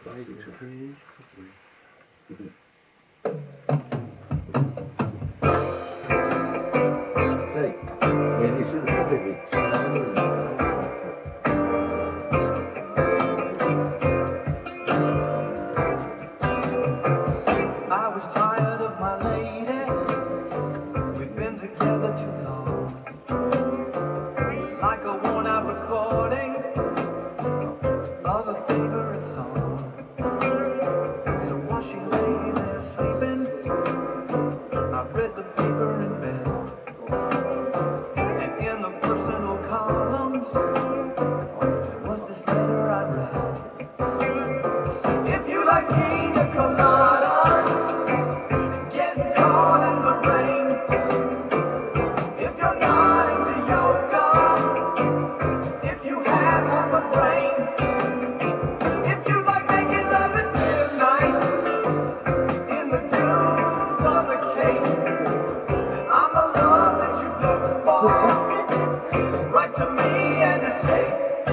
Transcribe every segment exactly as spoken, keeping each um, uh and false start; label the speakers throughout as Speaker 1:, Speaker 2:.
Speaker 1: was tired of my lady. We've been together too long. Like a worn-out recording of a favorite song. So while she lay there sleeping, I read the paper in bed. And in the personal columns, there was this letter I read. If you like pina coladas, getting caught in the rain. If you're not into yoga, if you have half a brain. If you like making love at midnight, in the dunes on the Cape, then I'm the love that you've looked for. Write to me and escape.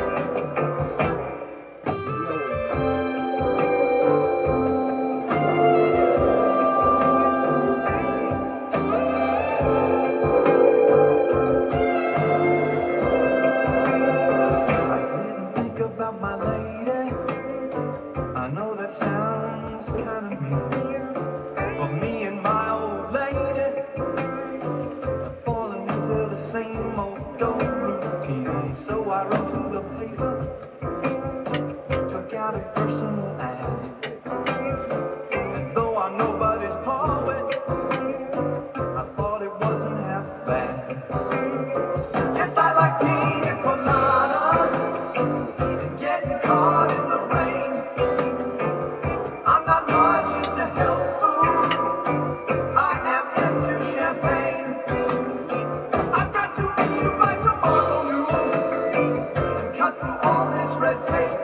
Speaker 1: About my lady, I know that sounds kind of mean, but me and my old lady have fallen into the same old old routine. So I wrote to the paper, took out a personal ad, and though I'm nobody's poet, I thought it wasn't half bad. Yes, I like pina coladas, getting caught in the rain. I'm not much into health food, I am into champagne. I've got to meet you by tomorrow noon and cut through all this red tape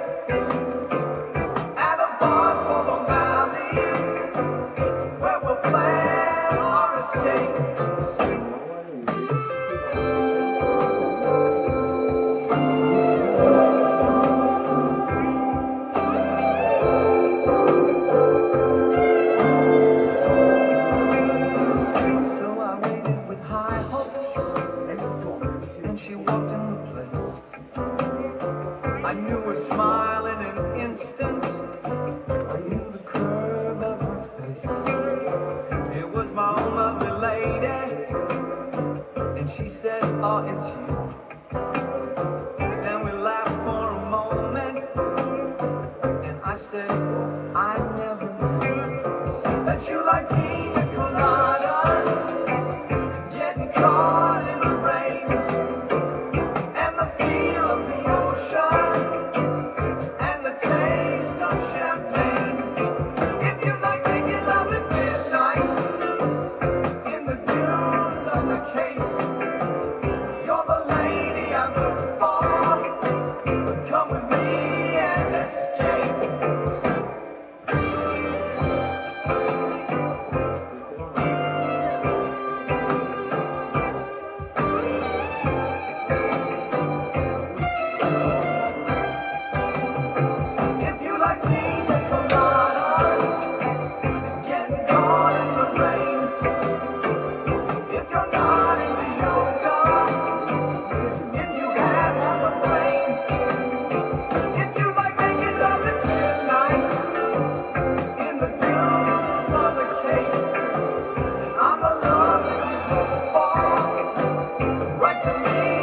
Speaker 1: at a bar full of valleys where we'll plan our escape. She walked in the place. I knew her smile in an instant. I knew the curve of her face. It was my own lovely lady. And she said, oh, it's you. Then we laughed for a moment. And I said, I never knew that you like pina coladas, getting caught in the rain. You're the lady I look for. Come with me and escape. If you like pina coladas, getting caught in the rain. If you're not into yoga, if you have half a brain, if you like making love at midnight, in the dunes on the Cape, then I'm the love that you look for. Write to me